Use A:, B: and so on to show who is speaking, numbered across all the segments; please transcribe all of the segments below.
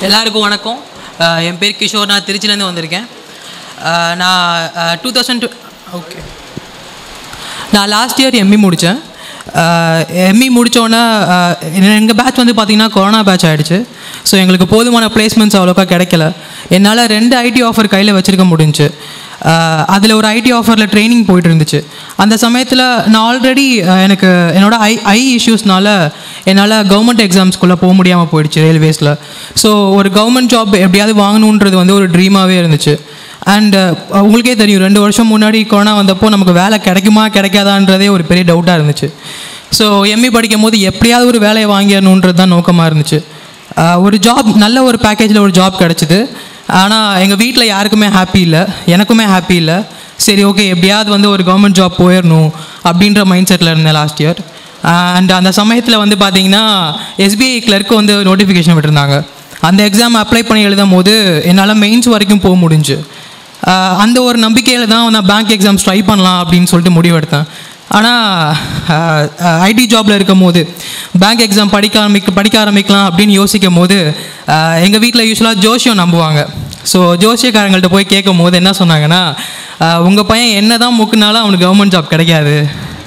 A: எல்லாருக்கும் வணக்கம். என் பேர் கிஷோர். நான் திருச்சிலேருந்து வந்திருக்கேன். நான் 2002 ஓகே நான் லாஸ்ட் இயர் எம்இ முடித்தேன். எம்இ முடித்தோன்னே எங்கள் பேட்ச் வந்து பார்த்திங்கன்னா கொரோனா பேட்ச் ஆகிடுச்சு. ஸோ எங்களுக்கு போதுமான பிளேஸ்மெண்ட்ஸ் அவ்வளோக்கா கிடைக்கல. என்னால் 2 ஐடி ஆஃபர் கையில் வச்சுருக்க முடிஞ்சிச்சு. அதில் ஒரு ஐடி ஆஃபரில் ட்ரைனிங் போய்ட்டு இருந்துச்சு. அந்த சமயத்தில் நான் ஆல்ரெடி எனக்கு என்னோடய ஐ இஷ்யூஸ்னால என்னால் கவர்மெண்ட் எக்ஸாம்ஸ்குள்ளே போக முடியாமல் போயிடுச்சு ரயில்வேஸில். ஸோ ஒரு கவர்மெண்ட் ஜாப் எப்படியாவது வாங்கணுன்றது வந்து ஒரு ட்ரீமாகவே இருந்துச்சு. அண்ட் உங்களுக்கே தெரியும், 2 வருஷம் முன்னாடி கொரோனா வந்தப்போ நமக்கு வேலை கிடைக்குமா கிடைக்காதான்றதே ஒரு பெரிய டவுட்டாக இருந்துச்சு. ஸோ எம்இ படிக்கும் போது எப்படியாவது ஒரு வேலையை வாங்கிடணுன்றது தான் நோக்கமாக இருந்துச்சு. ஒரு ஜாப், நல்ல ஒரு பேக்கேஜில் ஒரு ஜாப் கிடச்சிது. ஆனால் எங்கள் வீட்டில் யாருக்குமே ஹாப்பி இல்லை, எனக்குமே ஹாப்பி இல்லை. சரி, ஓகே, எப்படியாவது வந்து ஒரு கவர்மெண்ட் ஜாப் போயிடணும் அப்படின்ற மைண்ட் செட்டில் இருந்தேன் லாஸ்ட் இயர். அண்ட் அந்த சமயத்தில் வந்து பார்த்திங்கன்னா எஸ்பிஐ கிளர்க்கு வந்து நோட்டிஃபிகேஷன் விட்டுருந்தாங்க. அந்த எக்ஸாம் அப்ளை பண்ணி எழுதும் போது என்னால் மெயின்ஸ் வரைக்கும் போக முடிஞ்சு. அந்த ஒரு நம்பிக்கையில் தான் நான் பேங்க் எக்ஸாம்ஸ் ட்ரை பண்ணலாம் அப்படின்னு சொல்லிட்டு முடிவெடுத்தேன். ஆனால் ஐடி ஜாபில் இருக்கும் போது பேங்க் எக்ஸாம் படிக்க ஆரம்பிக்கலாம் அப்படின்னு யோசிக்கும் போது எங்கள் வீட்டில் யூஸ்வலாக ஜோசியம் நம்புவாங்க. ஸோ ஜோசியக்காரங்கள்ட்ட போய் கேட்கும் போது என்ன சொன்னாங்கன்னா, உங்கள் பையன் என்ன தான் முக்குனாலும் அவனுக்கு கவர்மெண்ட் ஜாப் கிடைக்காது.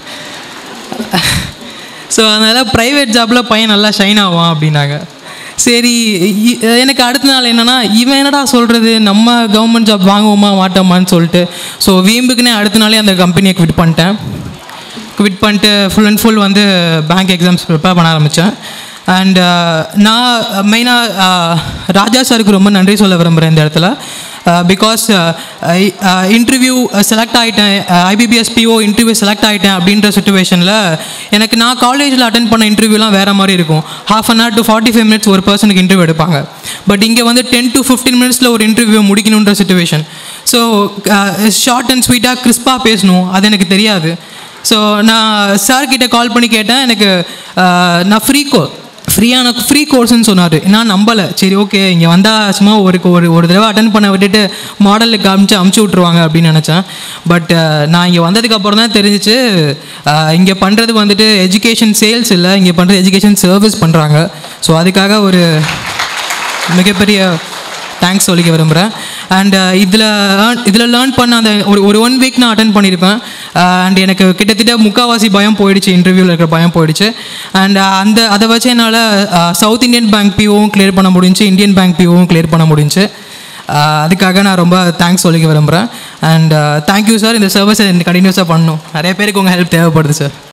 A: ஸோ அதனால் ப்ரைவேட் ஜாபில் பையன் நல்லா ஷைன் ஆவான் அப்படின்னாங்க. சரி, எனக்கு அடுத்த நாள் என்னென்னா, இவன் என்னடா சொல்கிறது, நம்ம கவர்மெண்ட் ஜாப் வாங்குவோமா மாட்டோமான்னு சொல்லிட்டு ஸோ வீம்புக்குன்னே அடுத்த நாளே அந்த கம்பெனியை குவிட் பண்ணிட்டு ஃபுல் அண்ட் ஃபுல் வந்து பேங்க் எக்ஸாம்ஸ் ப்ரிப்பேர் பண்ண ஆரம்பித்தேன். அண்ட் நான் மெயினாக ராஜா சாருக்கு ரொம்ப நன்றி சொல்ல விரும்புகிறேன் இந்த இடத்துல. பிகாஸ் இன்டர்வியூ செலக்ட் ஆகிட்டேன், ஐபிபிஎஸ் பிஓ இன்டர்வியூ செலக்ட் ஆகிட்டேன் அப்படின்ற சுச்சுவேஷனில் எனக்கு நான் காலேஜில் அட்டென்ட் பண்ண இன்டர்வியூலாம் வேறு மாதிரி இருக்கும். 1/2 hour to 45 minutes ஒரு பர்சனுக்கு இன்டர்வியூ எடுப்பாங்க. பட் இங்கே வந்து 10 to 15 minutes ஒரு இன்டர்வியூ முடிக்கணுன்ற சுச்சுவேஷன். ஸோ ஷார்ட் அண்ட் ஸ்வீட்டாக கிறிஸ்பாக பேசணும், அது எனக்கு தெரியாது. ஸோ நான் சார்கிட்ட கால் பண்ணி கேட்டேன். எனக்கு நான் ஃப்ரீ கோர்ஸ்ன்னு சொன்னார். நான் நம்பலை. சரி, ஓகே, இங்கே வந்தால் சும்மா ஒரு தடவை அட்டன் பண்ண விட்டுட்டு மாடலுக்கு அமுச்சு விட்ருவாங்க அப்படின்னு நினச்சேன். பட் நான் இங்கே வந்ததுக்கப்புறம் தான் தெரிஞ்சிச்சு, இங்கே பண்ணுறது வந்துட்டு எஜுகேஷன் சேல்ஸ் இல்லை, இங்கே பண்ணுறது எஜுகேஷன் சர்வீஸ் பண்ணுறாங்க. ஸோ அதுக்காக ஒரு மிகப்பெரிய தேங்க்ஸ் சொல்லிக்க விரும்புகிறேன். அண்ட் இதில் லேர்ன் பண்ண அந்த ஒரு 1 week நான் அட்டன் பண்ணியிருப்பேன். அண்ட் எனக்கு கிட்டத்தட்ட முக்கால்வாசி பயம் போயிடுச்சு, இன்டர்வியூவில் இருக்கிற பயம் போயிடுச்சு. அண்ட் அதை வச்சு என்னால் சவுத் இந்தியன் பேங்க் பிஓவும் கிளியர் பண்ண முடிஞ்சு, இந்தியன் பேங்க் பிஓவும் கிளியர் பண்ண முடிஞ்சு. அதுக்காக நான் ரொம்ப தேங்க்ஸ் சொல்லிக்க விரும்புகிறேன். And thank you sir. இந்த சர்வீஸை கண்டினியூஸாக பண்ணணும். நிறைய பேருக்கு உங்கள் ஹெல்ப் தேவைப்படுது சார்.